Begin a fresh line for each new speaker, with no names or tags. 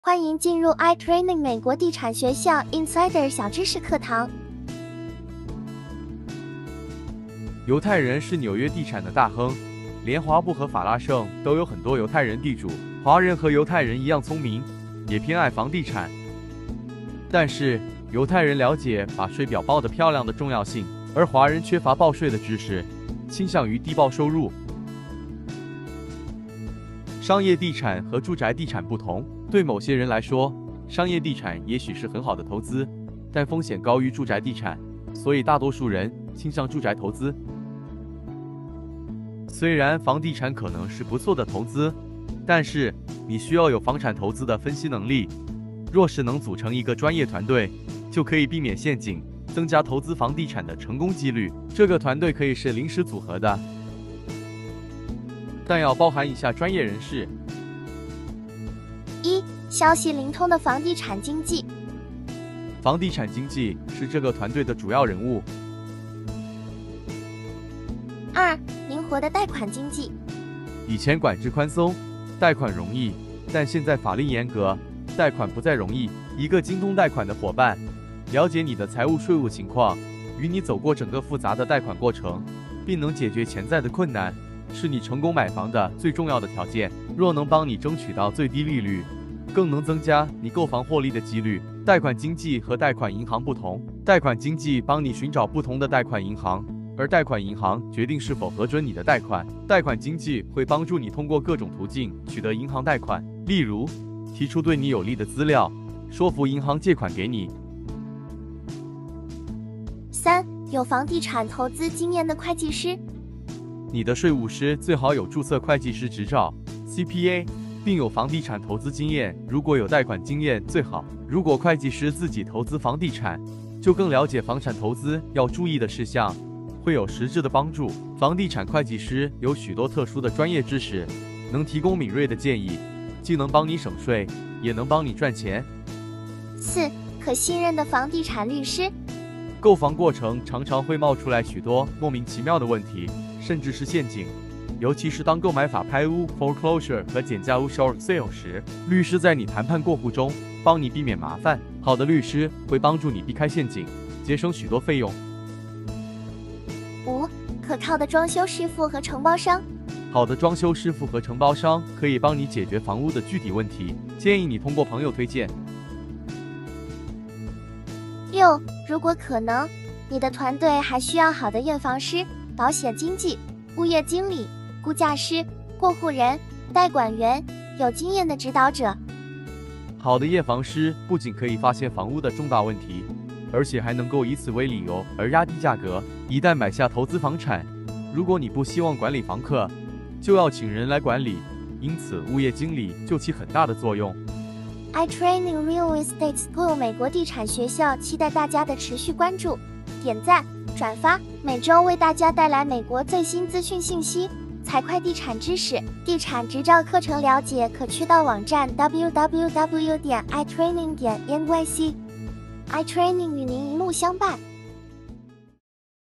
欢迎进入 iTraining 美国地产学校 Insider 小知识课堂。
犹太人是纽约地产的大亨，连华埠和法拉盛都有很多犹太人地主。华人和犹太人一样聪明，也偏爱房地产。但是犹太人了解把税表报得漂亮的重要性，而华人缺乏报税的知识，倾向于低报收入。商业地产和住宅地产不同，对某些人来说，商业地产也许是很好的投资，但风险高于住宅地产，所以大多数人倾向住宅投资。虽然房地产可能是不错的投资，但是你需要有房产投资的分析能力。若是能组成一个专业团队，就可以避免陷阱，增加投资房地产的成功几率。这个团队可以是临时组合的，但要包含以下专业人士：
一、消息灵通的房地产经纪。
房地产经纪是这个团队的主要人物。
二、灵活的贷款经纪。
以前管制宽松，贷款容易，但现在法令严格，贷款不再容易。一个精通贷款的伙伴，了解你的财务税务情况，与你走过整个复杂的贷款过程，并能解决潜在的困难，是你成功买房的最重要的条件。若能帮你争取到最低利率，更能增加你购房获利的几率。贷款经纪和贷款银行不同，贷款经纪帮你寻找不同的贷款银行，而贷款银行决定是否核准你的贷款。贷款经纪会帮助你通过各种途径取得银行贷款，例如提出对你有利的资料，说服银行借款给你。
三、有房地产投资经验的会计师。
你的税务师最好有注册会计师执照 （CPA）， 并有房地产投资经验，如果有贷款经验最好。如果会计师自己投资房地产，就更了解房产投资要注意的事项，会有实质的帮助。房地产会计师有许多特殊的专业知识，能提供敏锐的建议，既能帮你省税，也能帮你赚钱。
四、可信任的房地产律师。
购房过程常常会冒出来许多莫名其妙的问题，甚至是陷阱，尤其是当购买法拍屋 foreclosure 和减价屋 short sale 时，律师在你谈判过户中帮你避免麻烦。好的律师会帮助你避开陷阱，节省许多费用。
五、可靠的装修师傅和承包商。
好的装修师傅和承包商可以帮你解决房屋的具体问题，建议你通过朋友推荐。
六、如果可能，你的团队还需要好的验房师、保险经纪、物业经理、估价师、过户人、代管员，有经验的指导者。
好的验房师不仅可以发现房屋的重大问题，而且还能够以此为理由而压低价格。一旦买下投资房产，如果你不希望管理房客，就要请人来管理，因此物业经理就起很大的作用。
iTraining Real Estate School 美国地产学校期待大家的持续关注、点赞、转发，每周为大家带来美国最新资讯信息、财会地产知识、地产执照课程了解可去到网站 www.itraining.nyc。iTraining 与您一路相伴。